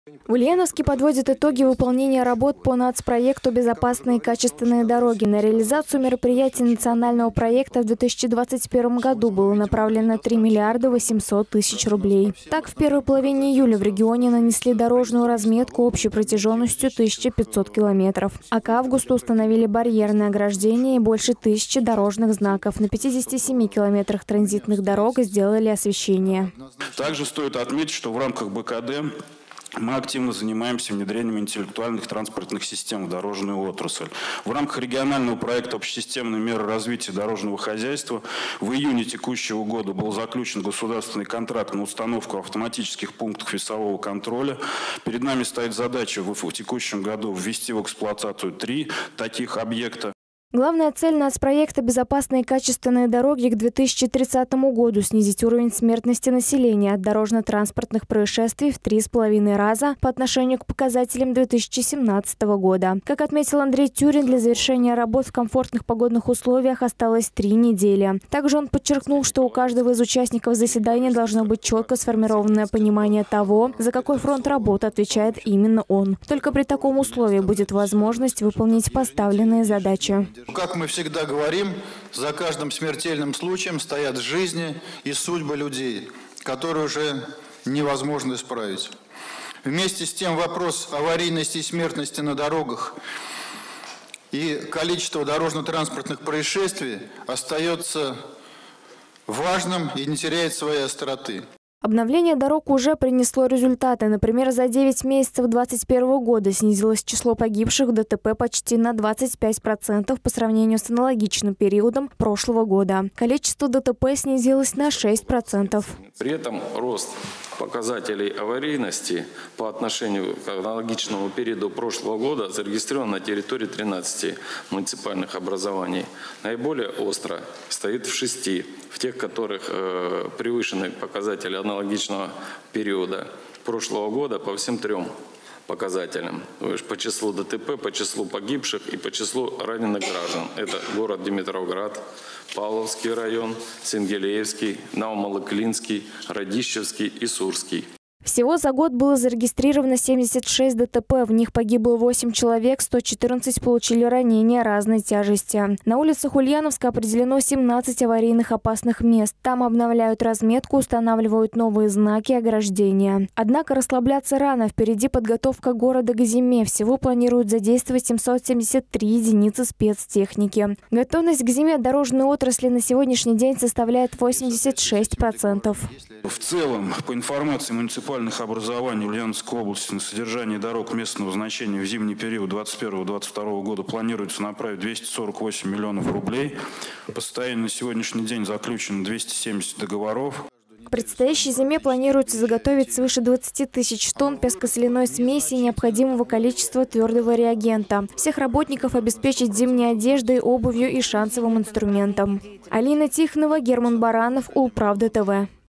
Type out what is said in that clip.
В Ульяновске подводят итоги выполнения работ по нацпроекту «Безопасные и качественные дороги». На реализацию мероприятий национального проекта в 2021 году было направлено 3 миллиарда 800 тысяч рублей. Так, в первой половине июля в регионе нанесли дорожную разметку общей протяженностью 1500 километров. А к августу установили барьерное ограждение и больше 1000 дорожных знаков. На 57 километрах транзитных дорог сделали освещение. Также стоит отметить, что в рамках БКД мы активно занимаемся внедрением интеллектуальных транспортных систем в дорожную отрасль. В рамках регионального проекта «Общесистемные меры развития дорожного хозяйства» в июне текущего года был заключен государственный контракт на установку автоматических пунктов весового контроля. Перед нами стоит задача в текущем году ввести в эксплуатацию 3 таких объекта. Главная цель нацпроекта «Безопасные и качественные дороги» к 2030 году – снизить уровень смертности населения от дорожно-транспортных происшествий в 3,5 раза по отношению к показателям 2017 года. Как отметил Андрей Тюрин, для завершения работ в комфортных погодных условиях осталось 3 недели. Также он подчеркнул, что у каждого из участников заседания должно быть четко сформированное понимание того, за какой фронт работы отвечает именно он. Только при таком условии будет возможность выполнить поставленные задачи. Как мы всегда говорим, за каждым смертельным случаем стоят жизни и судьбы людей, которые уже невозможно исправить. Вместе с тем вопрос аварийности и смертности на дорогах и количество дорожно-транспортных происшествий остается важным и не теряет своей остроты. Обновление дорог уже принесло результаты. Например, за 9 месяцев 2021 года снизилось число погибших в ДТП почти на 25% по сравнению с аналогичным периодом прошлого года. Количество ДТП снизилось на 6%. При этом рост показателей аварийности по отношению к аналогичному периоду прошлого года зарегистрирован на территории 13 муниципальных образований. Наиболее остро стоит в 6, в тех, которых превышены показатели аналогичного периода прошлого года по всем 3 показателям. По числу ДТП, по числу погибших и по числу раненых граждан. Это город Димитровград, Павловский район, Сенгелеевский, Новомалоклинский, Радищевский и Сурский. Всего за год было зарегистрировано 76 ДТП. В них погибло 8 человек, 114 получили ранения разной тяжести. На улицах Ульяновска определено 17 аварийных опасных мест. Там обновляют разметку, устанавливают новые знаки ограждения. Однако расслабляться рано. Впереди подготовка города к зиме. Всего планируют задействовать 773 единицы спецтехники. Готовность к зиме дорожной отрасли на сегодняшний день составляет 86%. В целом, по информации муниципальных образований Ульяновской области, на содержание дорог местного значения в зимний период 2021-2022 года планируется направить 248 миллионов рублей. По состоянию на сегодняшний день заключено 270 договоров. К предстоящей зиме планируется заготовить свыше 20 тысяч тонн песко-соляной смеси и необходимого количества твердого реагента. Всех работников обеспечить зимней одеждой, обувью и шансовым инструментом. Алина Тихонова, Герман Баранов, Улправда ТВ.